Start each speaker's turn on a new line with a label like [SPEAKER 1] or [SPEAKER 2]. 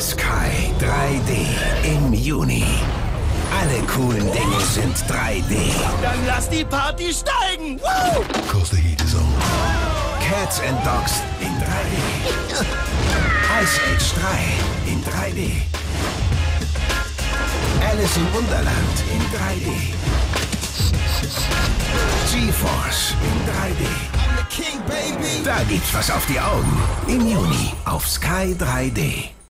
[SPEAKER 1] Sky 3D im Juni. Alle coolen Dinge sind 3D.
[SPEAKER 2] Dann lass die Party steigen! Woo!
[SPEAKER 3] Cause the heat is on.
[SPEAKER 1] Cats and Dogs in 3D. Ice Age 3 in 3D. Alice im Wunderland in 3D. GeForce in 3D.
[SPEAKER 2] I'm the King, baby!
[SPEAKER 1] Da gibt's was auf die Augen. Im Juni auf Sky 3D.